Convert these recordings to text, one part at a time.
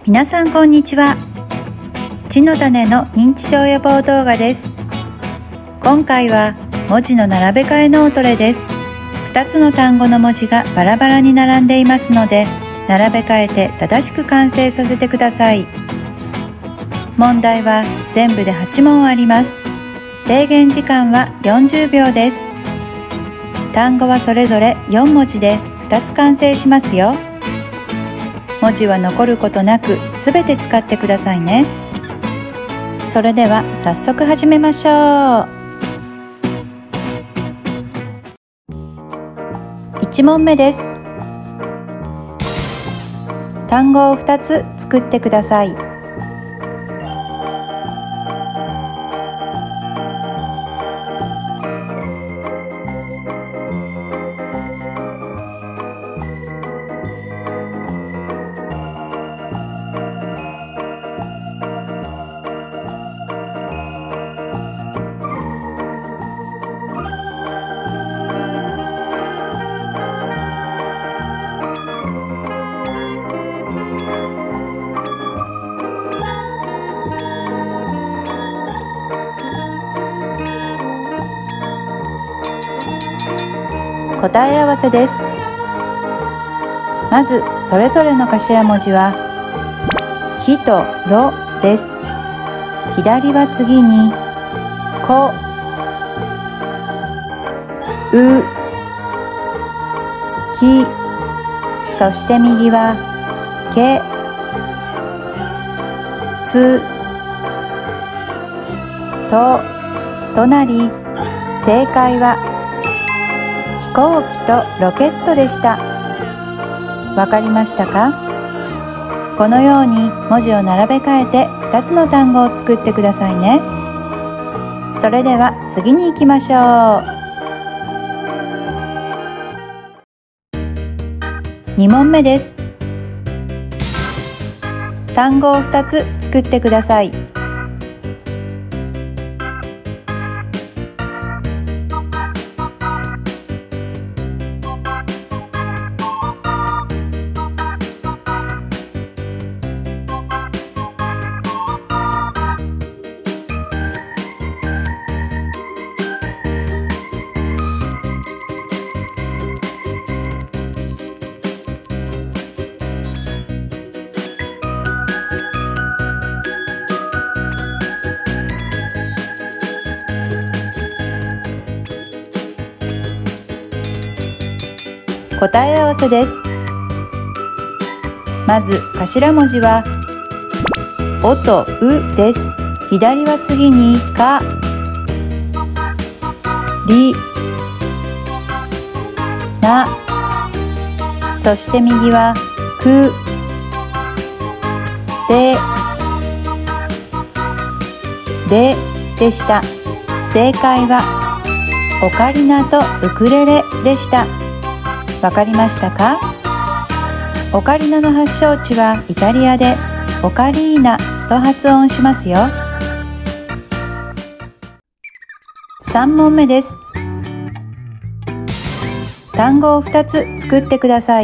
皆さんこんにちは。知の種の認知症予防動画です。今回は文字の並べ替え脳トレです。2つの単語の文字がバラバラに並んでいますので、並べ替えて正しく完成させてください。問題は全部で8問あります。制限時間は40秒です。単語はそれぞれ4文字で2つ完成しますよ。文字は残ることなくすべて使ってくださいね。それでは早速始めましょう。1問目です。単語を2つ作ってください。答え合わせです。まずそれぞれの頭文字は「ひ」と「ろ」です。左は次に「こ」「う」「き」、そして右は「け」「つ」「と」となり、正解は飛行機とロケットでした。わかりましたか？このように文字を並べ替えて2つの単語を作ってくださいね。それでは次に行きましょう。2問目です。単語を2つ作ってください。答え合わせです。まず頭文字は「お」と「う」です。左は次に「か」「り」「な」、そして右は「く」「れ」「れ」でした。正解はオカリナとウクレレでした。わかりましたか？オカリナの発祥地はイタリアでオカリーナと発音しますよ。3問目です。単語を2つ作ってください。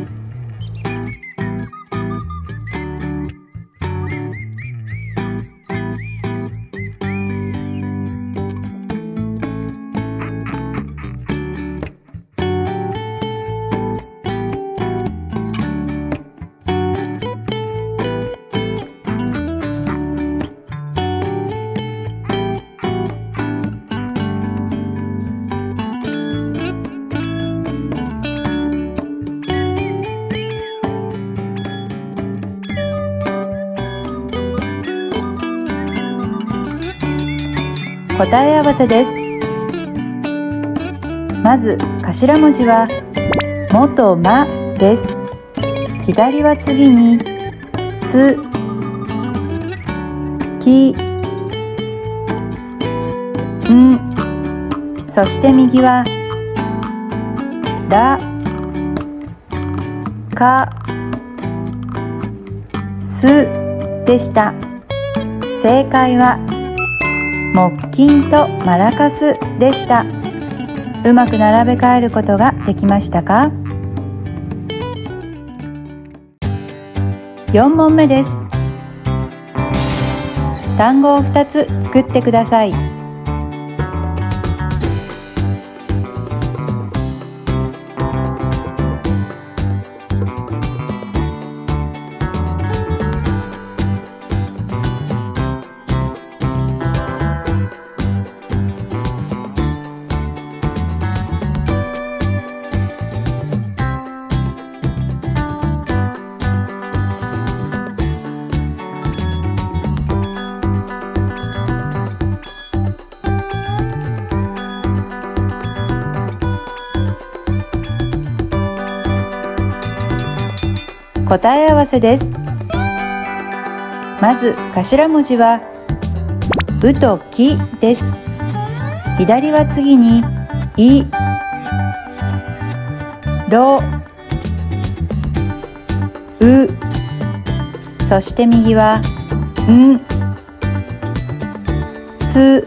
答え合わせです。まず頭文字は「も」と「ま」です。左は次に「つ」「き」「ん」、そして右は「ら」「か」「す」でした。正解は木琴とマラカスでした。うまく並べ替えることができましたか？ 4問目です。単語を2つ作ってください。答え合わせです。まず頭文字はうときです。左は次にい、ろ、う、そして右はん、つ、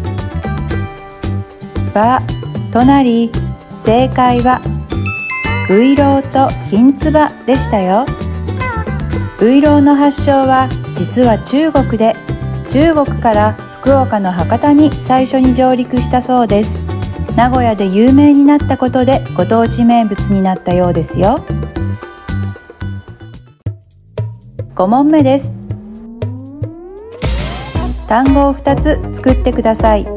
ばとなり、正解はういろうときんつばでしたよ。ういろうの発祥は実は中国で、中国から福岡の博多に最初に上陸したそうです。名古屋で有名になったことでご当地名物になったようですよ。5問目です。単語を2つ作ってください。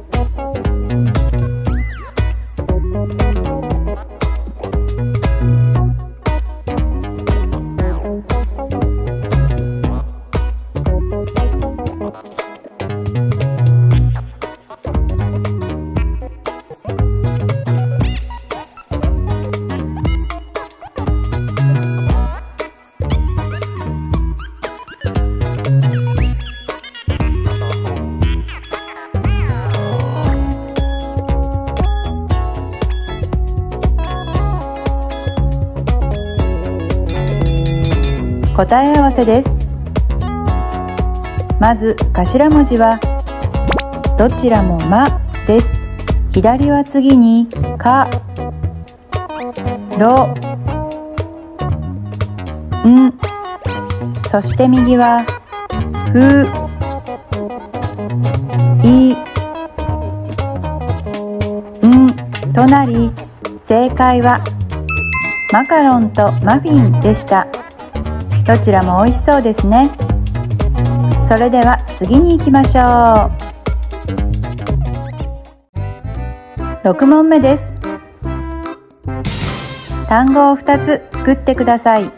答え合わせです。まず頭文字はどちらもまです。左は次にか、ろ、ん、そして右はふ、い、んとなり、正解はマカロンとマフィンでした。どちらも美味しそうですね。それでは次に行きましょう。6問目です。単語を2つ作ってください。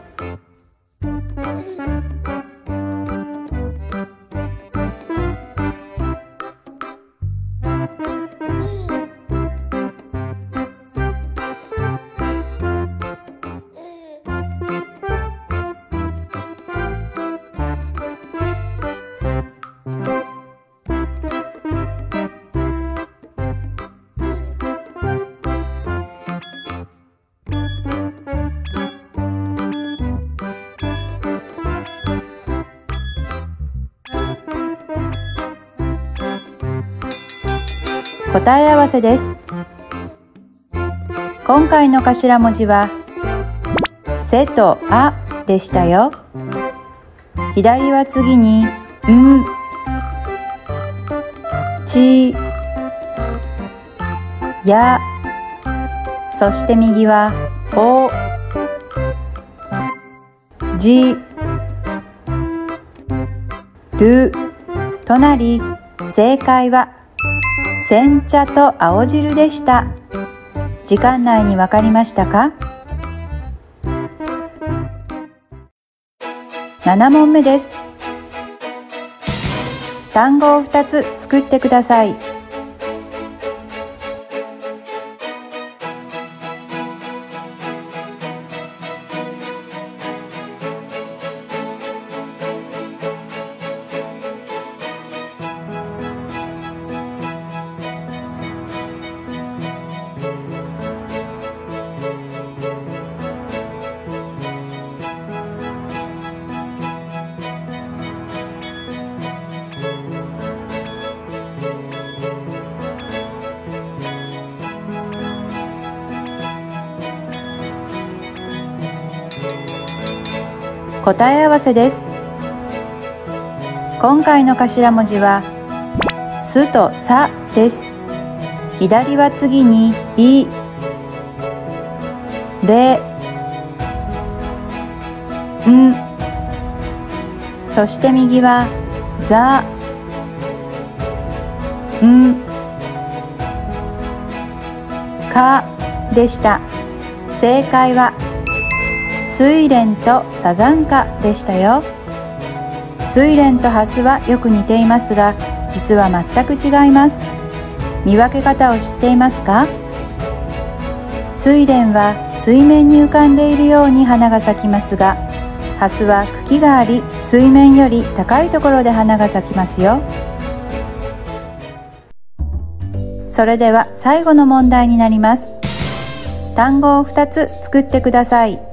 答え合わせです。今回の頭文字はせとあでしたよ。左は次にん、ち、や、そして右はお、じ、るとなり、正解は煎茶と青汁でした。時間内にわかりましたか？7問目です。単語を2つ作ってください。 答え合わせです。今回の頭文字はすとさです。左は次にい、れ、ん、そして右はざ、ん、かでした。正解は睡蓮とサザンカでしたよ。睡蓮とハスはよく似ていますが、実は全く違います。見分け方を知っていますか？睡蓮は水面に浮かんでいるように花が咲きますが、ハスは茎があり、水面より高いところで花が咲きますよ。それでは最後の問題になります。単語を2つ作ってください。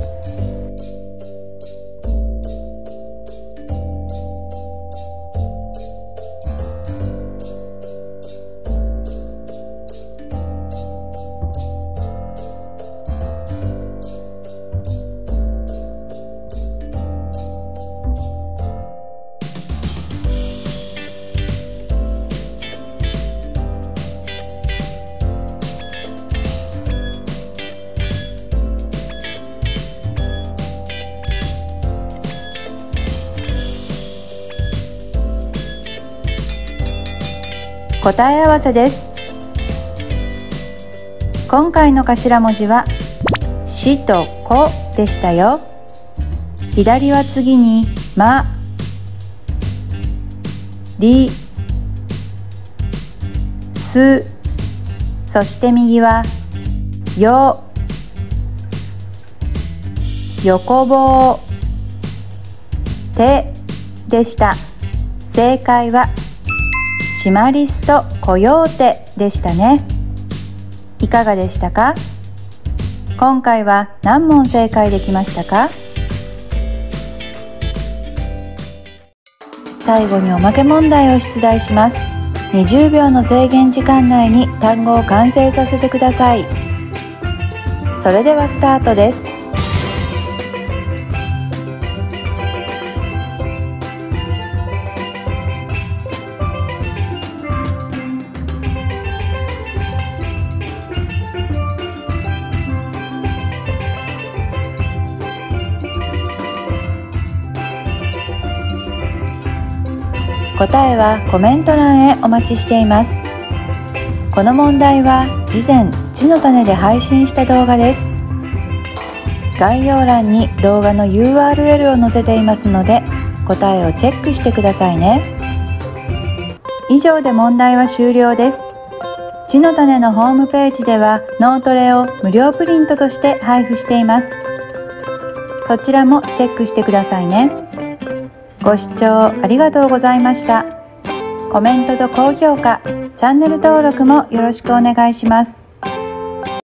答え合わせです。今回の頭文字はしとこでしたよ。左は次にま、り、す、そして右はよ、横棒、てでした。正解はシマリスとコヨーテでしたね。いかがでしたか？今回は何問正解できましたか？最後におまけ問題を出題します。20秒の制限時間内に単語を完成させてください。それではスタートです。答えはコメント欄へお待ちしています。この問題は以前地の種で配信した動画です。概要欄に動画の URL を載せていますので、答えをチェックしてくださいね。以上で問題は終了です。地の種のホームページでは脳トレを無料プリントとして配布しています。そちらもチェックしてくださいね。ご視聴ありがとうございました。コメントと高評価、チャンネル登録もよろしくお願いします。